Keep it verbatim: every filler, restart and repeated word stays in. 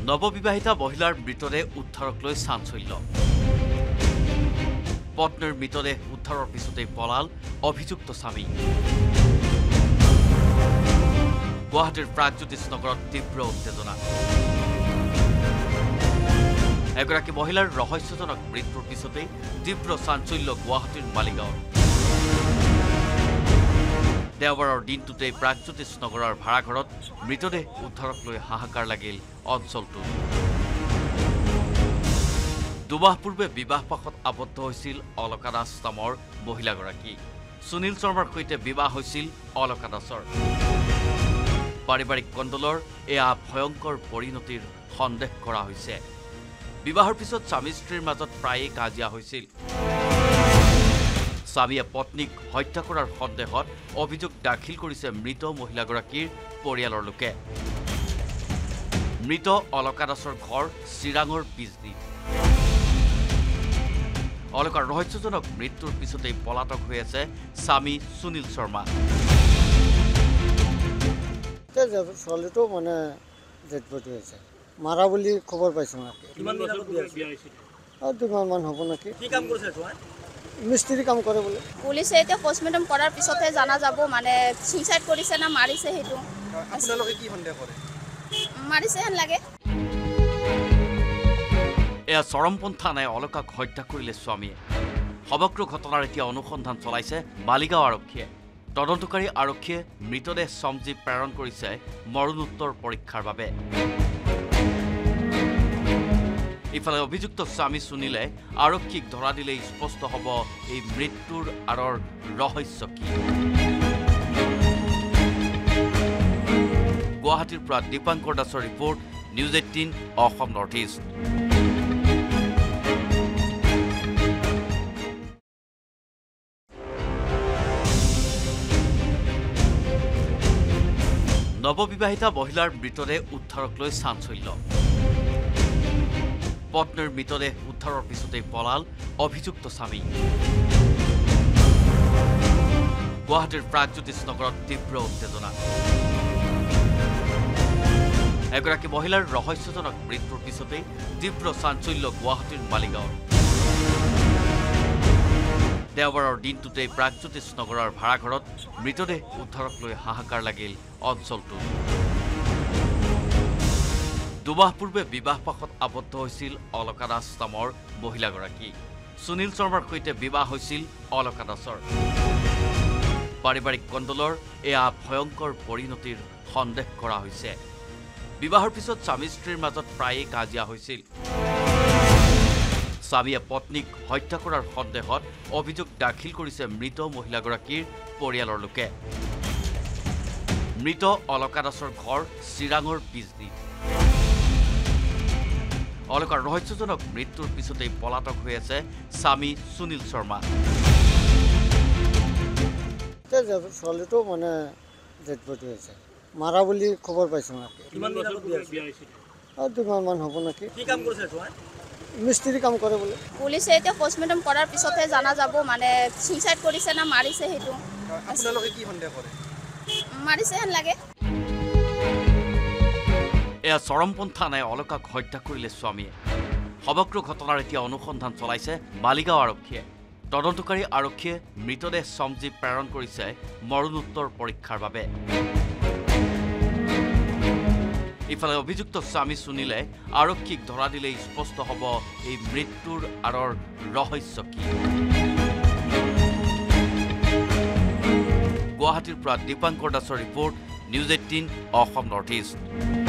নৱবিবাহিতা মহিলাৰ মৃতদেহ উদ্ধাৰক লৈ চাঞ্চল্য পত্নীৰ মৃতদেহ উদ্ধাৰৰ পিছতেই পলাল অভিযুক্ত স্বামী গুৱাহাটীৰ প্ৰাগজ্যোতিষ নগৰত তীব্ৰ উত্তেজনা এগৰাকী মহিলাৰ ৰহস্যজনক মৃত্যুৰ পিছতেই তীব্ৰ চাঞ্চল্য গুৱাহাটীৰ মালিগাঁৱত দেওবাৰৰ দিনটোতেই প্ৰাগজ্যোতিষ নগৰৰ ভাড়াঘৰত মৃতদেহ উদ্ধাৰক লৈ হাহাকাৰ লাগিল অঞ্চলটোত দুমাহ পূৰ্বে বিবাহপাশত আবদ্ধ হৈছিল অলকা দাস নামৰ মহিলাগৰাকী সুনীল শৰ্মাৰ সৈতে বিবাহ হৈছিল অলকা দাসৰ পাৰিবাৰিক কণ্ডলৰ এয়া ভয়ংকৰ পৰিণতিৰ সন্দেহ কৰা হৈছে বিবাহৰ পিছত স্বামী স্ত্ৰীৰ মাজত প্ৰায়ে কাজিয়া হৈছিল স্বামীয়ে পত্নীক হত্যা কৰাৰ সন্দেহত অভিযোগ দাখিল কৰিছে মৃত মহিলাগৰাকীৰ পৰিয়ালৰ লোকে মৃত অলকা দাসৰ ঘৰ চিৰাঙৰ বিজনী অলকাৰ ৰহস্যজনক মৃত্যুৰ পিছতেই পলাতক হৈ আছে স্বামী সুনীল শৰ্মা ছোৱালীটো মানে ডেডবডি হৈছে মাৰা বুলি খবৰ পাইছোঁ দুমাহমান হ'ব নেকি মিস্ত্ৰী কাম কৰে বোলে পুলিচে এতিয়া পোষ্টমৰ্টম কৰাৰ পিছতহে জানা যাব মানে সুইচাইড কৰিছে না মাৰিছে সেইটো আপোনালোকে কি সন্দেহ কৰে মাৰিছে হেন লাগে এয়া চৰমপন্থা নাই অলকাক হত্যা কৰিলে স্বামীয়ে সমগ্ৰ ঘটনাৰ এতিয়া অনুসন্ধান চলাইছে মালিগাঁও আৰক্ষীয়ে তদন্তকাৰী আৰক্ষীয়ে মৃতদেহ চমজি প্ৰেৰণ কৰিছে মৰণোত্তৰ পৰীক্ষাৰ বাবে ইফালে অভিযুক্ত স্বামী সুনীলে আৰক্ষীক ধৰা দিলে স্পষ্ট হ'ব এই মৃত্যুৰ আঁৰৰ ৰহস্য কি গুৱাহাটীৰ পৰা দীপাংকৰ দাসৰ report news eighteen Assam north east নৱবিবাহিতা মহিলাৰ মৃতদেহ উদ্ধাৰক লৈ চাঞ্চল্য পত্নীৰ মৃতদেহ উদ্ধাৰৰ পিছতেই পলাল অভিযুক্ত স্বামী গুৱাহাটীৰ প্ৰাগজ্যোতিষ নগৰত তীব্ৰ উত্তেজনা এগৰাকী মহিলাৰ ৰহস্যজনক মৃত্যুৰ পিছতেই তীব্ৰ চাঞ্চল্য গুৱাহাটীৰ মালিগাঁৱত দেওবাৰৰ দিনটোতেই প্ৰাগজ্যোতিষ নগৰৰ ভাড়াঘৰত মৃতদেহ উদ্ধাৰক লৈ হাহাকাৰ লাগিল অঞ্চলটোত দুমাহ পূৰ্বে বিবাহপাশত আবদ্ধ হৈছিল অলকা দাস নামৰ মহিলাগৰাকী সুনীল শৰ্মাৰ সৈতে বিবাহ হৈছিল অলকা দাসৰ পাৰিবাৰিক কণ্ডলৰ এয়া ভয়ংকৰ পৰিণতিৰ সন্দেহ কৰা হৈছে বিবাহৰ পিছত স্বামী স্ত্ৰীৰ মাজত প্ৰায়ে কাজিয়া হৈছিল স্বামীয়ে পত্নীক হত্যা কৰাৰ সন্দেহত অভিযোগ দাখিল কৰিছে মৃত মহিলাগৰাকীৰ পৰিয়ালৰ লোকে মৃত অলকা দাসৰ ঘৰ চিৰাঙৰ বিজনী অলকাৰ ৰহস্যজনক মৃত্যুৰ পিছতেই পলাতক হৈ আছে স্বামী সুনীল শৰ্মা ছোৱালীটো মানে ডেডবডি হৈছে মাৰা বুলি খবৰ পাইছোঁ দুমাহমান হ'ব নেকি মিস্ত্ৰী কাম কৰে বোলে পুলিচে এতিয়া পোষ্টমৰ্টম কৰাৰ পিছতহে জানা যাব মানে সুইচাইড কৰিছে না মাৰিছে সেইটো আপোনালোকে কি সন্দেহ কৰে মাৰিছে হেন লাগে এয়া চৰমপন্থা নাই অলকাক হত্যা কৰিলে স্বামীয়ে সমগ্ৰ ঘটনাৰ এতিয়া অনুসন্ধান চলাইছে মালিগাঁও আৰক্ষীয়ে তদন্তকাৰী আৰক্ষীয়ে মৃতদেহ চমজি প্ৰেৰণ কৰিছে মৰণোত্তৰ পৰীক্ষাৰ বাবে ইফালে অভিযুক্ত স্বামী সুনীলে আৰক্ষীক ধৰা দিলে স্পষ্ট হ'ব এই মৃত্যুৰ আঁৰৰ ৰহস্য কি গুৱাহাটীৰ পৰা দীপাংকৰ দাসৰ report news eighteen Assam north east